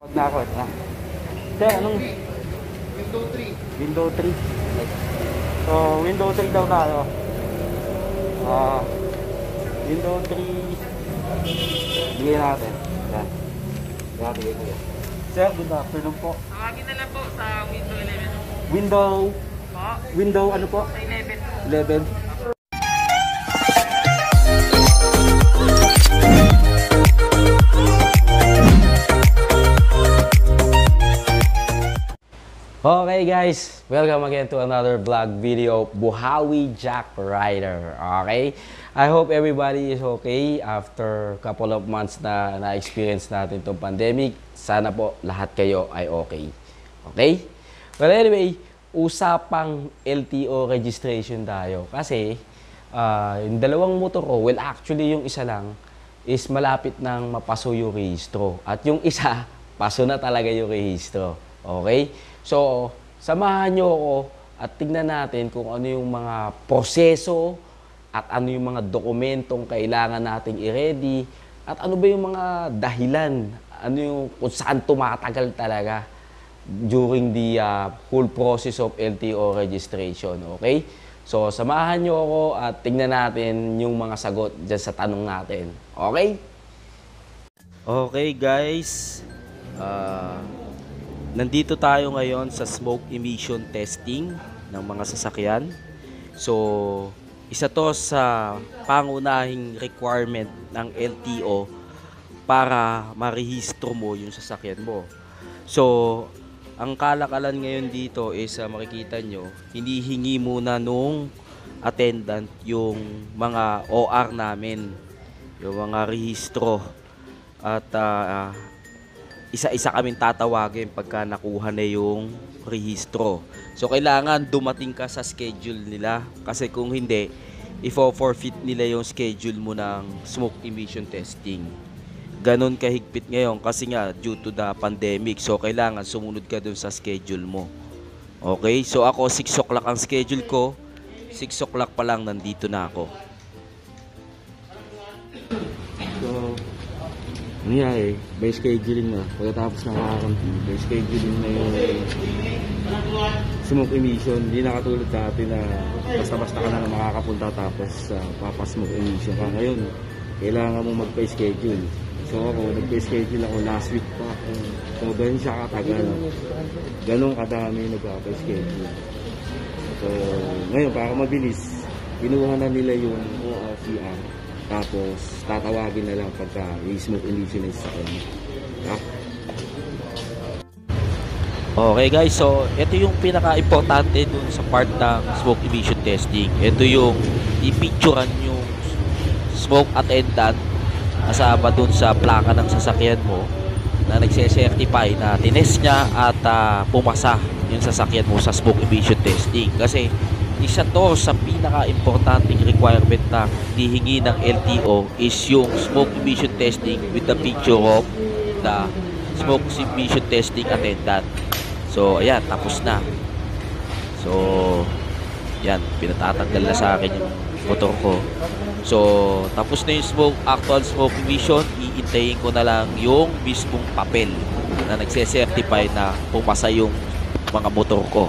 Huwag na ako. Ito na. Sir, anong? Window 3. Window 3. So, window 3 daw tayo. Window 3. Bigay natin. Yan. Yan, bigay ko yan. Sir, good afternoon po. Tawagin na lang po sa window 11. Window, Po? window ano po? Sa 11. 11. Okay guys, welcome again to another vlog video, Buhawi Jack Rider. Okay, I hope everybody is okay after couple of months na na-experience natin itong pandemic. Sana po lahat kayo ay okay. Okay? Well anyway, usapang LTO registration tayo kasi yung dalawang motor ko, well actually yung isa lang is malapit nang mapaso yung rehistro at yung isa, paso na talaga yung rehistro. Okay? So, samahan nyo ako at tignan natin kung ano yung mga proseso at ano yung mga dokumentong kailangan nating i-ready at ano ba yung mga dahilan, ano yung kung saan tumatagal talaga during the whole process of LTO registration. Okay? So, samahan nyo ako at tignan natin yung mga sagot dyan sa tanong natin. Okay? Okay guys, nandito tayo ngayon sa smoke emission testing ng mga sasakyan. So, isa to sa pangunahing requirement ng LTO para marehistro mo yung sasakyan mo. So, ang kalakalan ngayon dito is makikita nyo, hinihingi muna nung attendant yung mga OR namin, yung mga rehistro. At isa-isa kaming tatawagin pagka nakuha na yung rehistro. So, kailangan dumating ka sa schedule nila. Kasi kung hindi, i-forfeit nila yung schedule mo ng smoke emission testing. Ganon kahigpit ngayon kasi nga due to the pandemic. So, kailangan sumunod ka dun sa schedule mo. Okay? So, ako 6 o'clock ang schedule ko. 6 o'clock pa lang nandito na ako. So, nangyari, by scheduling na, pagkatapos ng kakakampi, by scheduling na yung smoke emission. Hindi na katulad dati na basta-basta ka na makakapunta tapos papasmoke emission ka. Ngayon, kailangan mo magpa-schedule. So ako, nagpa-schedule ako last week pa. So ganun siya katagal. Ganun kadami nagpa-schedule. So ngayon, para mabilis, kinuha na nila yung ORCR. Tapos, tatawagin na lang pagka i-smoke emission na sa kanya. Okay guys, so ito yung pinaka-importante dun sa part ng smoke emission testing. Ito yung i-picturean yung smoke attendant kasama dun sa plaka ng sasakyan mo na nagse-certify na tinest niya at pumasa yung sasakyan mo sa smoke emission testing. Kasi isa to sa pinaka-importanting requirement na hihingi ng LTO is yung smoke emission testing with the picture of the smoke emission testing attendant. So, ayan, tapos na. So, yan, pinatatanggal na sa akin yung motor ko. So, tapos na yung actual smoke emission, iintayin ko na lang yung mismong papel na nagse-certify na pumasa yung mga motor ko.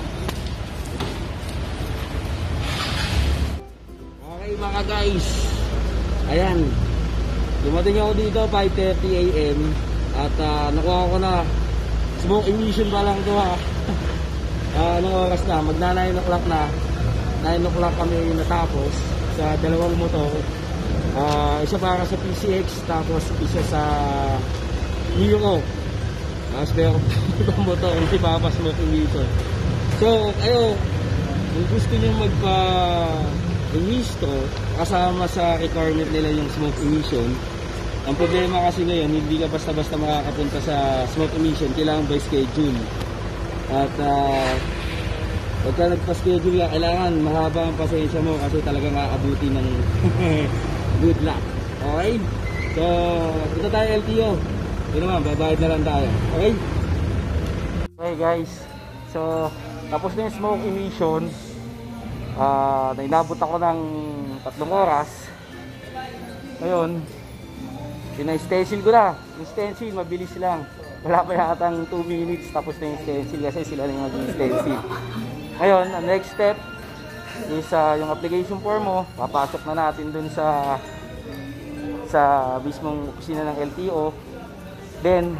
Mga guys, ayan, dumating ako dito 5:30 AM at nakuha ko na smoke emission pa lang ito ha. Anong oras na? Magna 9 o'clock na. 9 o'clock kami natapos sa dalawang motor. Isa para sa PCX, tapos isa sa Neo. Tapos pero ibang motor, hindi pa smoke emission. So, kayo, kung gusto nyo rehistro kasama sa requirement nila yung smoke emission. Ang problema kasi ngayon, hindi ka basta-basta makakapunta sa smoke emission, kailangan by schedule. At pagka nagpa-schedule ka, kailangan mahaba ang pasensya mo kasi talagang aabuti ng good luck. Okay? So, ito tayo LTO. Ito naman, babayad na lang tayo. Okay? Okay guys, so tapos na yung smoke emission. Nainabot ako ng 3 oras. Ngayon, pina-stencil ko na. Yung stencil, mabilis lang. Wala pa yatang 2 minutes tapos na yung stencil kasi sila na yung mag-stencil. Ngayon, ang next step is yung application form mo, papasok na natin dun sa mismong opisina ng LTO. Then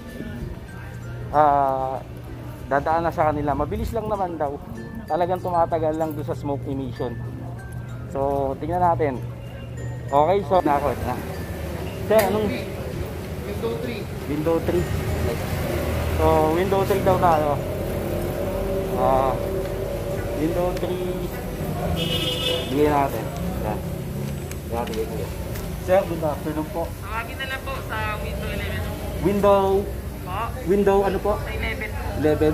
dadaan na sa kanila. Mabilis lang naman daw. Talagang tumatagal lang doon sa smoke emission. So, tingnan natin. Okay, so na-record na. Sir, anong Window 3. Window 3? So, Window 3 daw tayo. Window 3. Bigyan natin. Yan. Yan, bigyan ko yan. Sir, good afternoon po. Tawagin na lang po sa window 11. Window ano po? Sa 11 po. 11.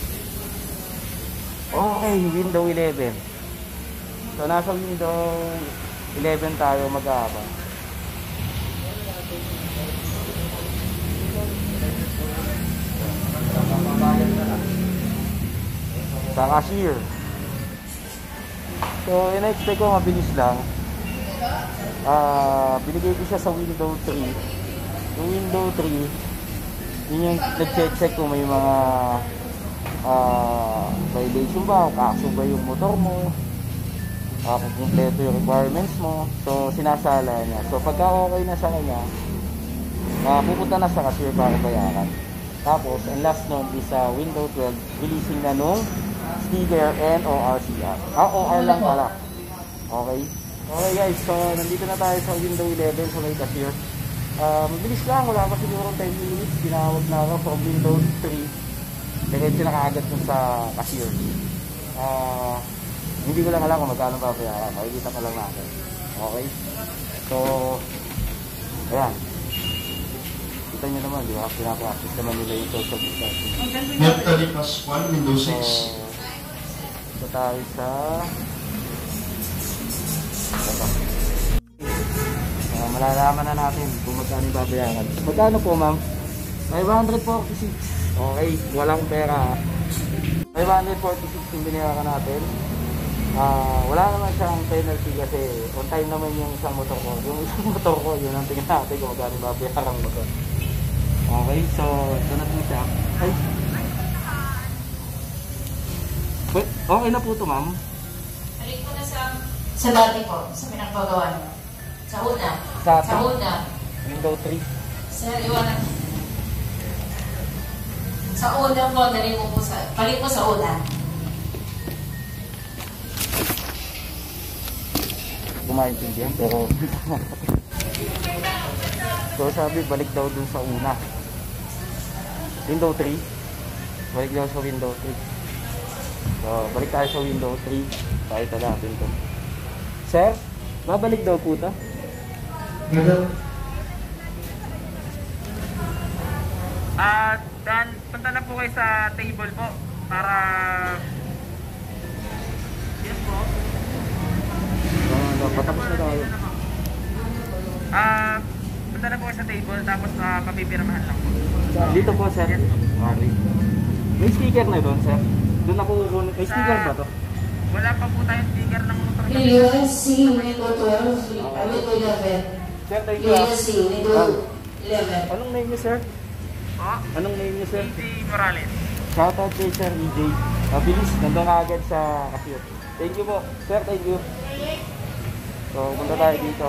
Okay, window 11. So, nasa window 11 tayo mag-aabang. Sa cashier. So, in-expect ko mabilis lang. Binigay ko siya sa window 3. Yung window 3, yun yung nag-check kung may mga violation ba o kaso ba yung motor mo, kung kumpleto yung requirements mo. So, sinasala niya. So, pagka okay na sa kanya, pupunta na sa cashier para bayaran. Tapos, ang last nun is window 12, releasing na nung sticker and ORCR. OR lang pala. Okay? Okay guys, so nandito na tayo sa window 11 sa may cashier. Mabilis lang, wala pa siguro 10 minutes. Tinawag na ako from window 3. Diretso na kaagad dun sa cashier. Hindi ko lang alam kung magkano pa bayaran. Makikita pa lang natin. Okay? So, ayan. Kita nyo naman, di ba? Pinapractice naman nila yung social distancing. Net Talipas 1, Windows 6. So, tayo sa malalaman na natin kung magkano yung babayaran. Magkano po, ma'am? 546. Okay, walang pera. 546 yung binayaran natin. Wala naman siyang penalty kasi on time naman yung isang motor ko. Yung isang motor ko, yun ang tingin natin kung magkano yung babayaran mo to. Okay, so ito na po siya. Ay. Wait, okay na po ito, ma'am. Balik ko na sa dati ko, sa pinagpagawa niyo. Sa una. Sa una. Window 3. Sir, iwanan. Sa una po, dali mo po balik mo sa una. Kumaintindihan, pero so sabi, balik daw dun sa una. Window 3. Balik daw sa window 3. So, balik tayo sa window 3. Pakita natin to. Sir, babalik daw po ito. Dan, punta na po kayo sa table po para yan po. Patapos na tayo. Punta na po kayo sa table tapos papipirmahan lang po. Dito po, sir. Okay. May sticker na doon, sir. Doon ako kukunin. May sticker ba to? Wala pa po tayong sticker ng motor. USC, window 12, window 11. Sir, thank you. USC, window 11. Anong name niyo, sir? Po, Anong name niyo, sir? EJ Morales. Shoutout kay Sir EJ. Bilis, nandun ka agad sa cashier. Thank you po. Sir, thank you. So, punta tayo dito.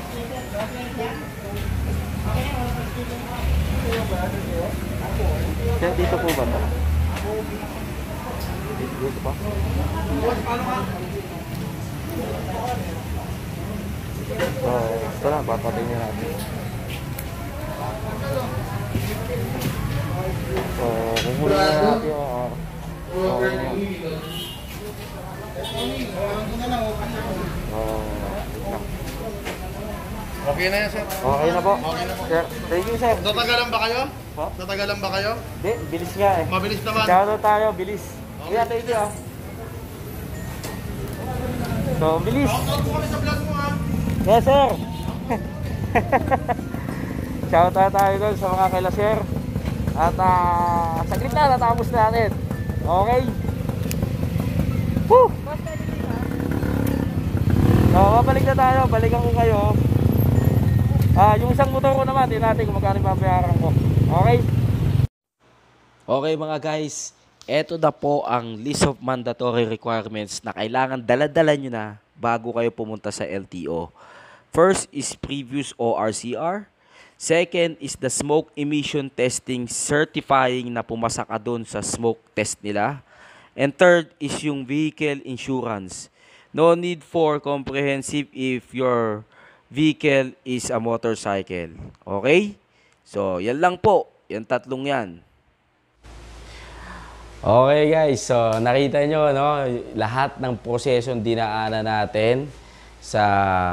Sir, dito po ba ito? Dito pa? So, ito na, papatingin natin. So, kukunin na natin yung Okay na yan, sir. okay na po. Okay na po. Sir, thank you, sir. Tatagalan ba kayo? Po? Tatagalan ba kayo? Hindi, bilis nga eh. Mabilis naman. Shoutout tayo, bilis. Kuya, thank you ah. So, bilis. Shoutout po kami sa vlog mo, ha? Yes, sir. Shoutout tayo doon sa mga kaila, sir. At saglit na, natapos natin. Okay. Woo! So, babalik na tayo. Balikan ko kayo. Yung isang motor ko naman, din natin kung magkano yung babayaran ko. Okay. Okay mga guys, eto na po ang list of mandatory requirements na kailangan dala-dala nyo na bago kayo pumunta sa LTO. First is previous ORCR. Second is the smoke emission testing certifying na pumasa ka doon sa smoke test nila. And third is yung vehicle insurance. No need for comprehensive if your vehicle is a motorcycle. Okay? So, yan lang po. Yan tatlong yan. Okay guys, so nakita nyo, no, lahat ng prosesong dinaanan natin sa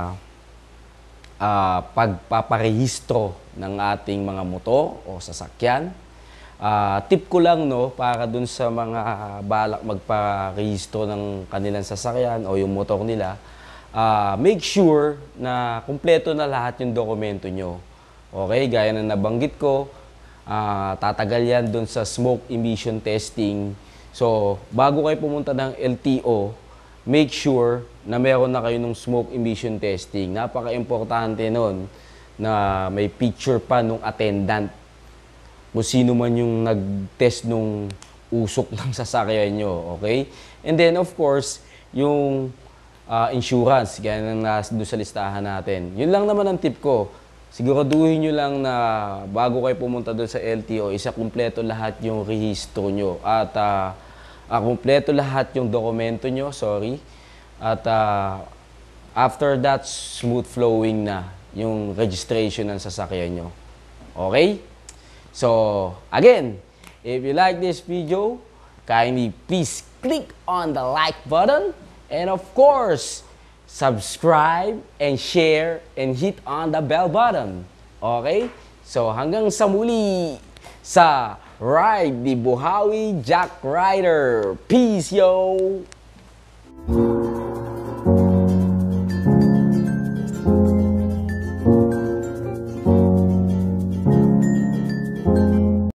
pagpaparehistro ng ating mga motor o sasakyan. Tip ko lang, no, para dun sa mga balak magparehistro ng kanilang sasakyan o yung motor nila, make sure na kumpleto na lahat yung dokumento nyo. Okay, gaya na nabanggit ko, tatagal yan dun sa smoke emission testing. So, bago kayo pumunta ng LTO, make sure na meron na kayo ng smoke emission testing. Napaka-importante nun na may picture pa nung attendant. Kung sino man yung nag-test nung usok ng sasakyan nyo. Okay? And then, of course, yung insurance. Gaya na doon sa listahan natin. Yun lang naman ang tip ko. Siguraduhin nyo lang na bago kayo pumunta doon sa LTO, kumpleto lahat yung rehistro nyo. At kumpleto lahat yung dokumento nyo, sorry. At after that, smooth flowing na yung registration ng sasakyan nyo. Okay? So, again, if you like this video, kindly please click on the like button. And of course, subscribe and share and hit on the bell button. Okay? So hanggang sa muli sa Ride the Buhawi Jack Rider. Peace, yo!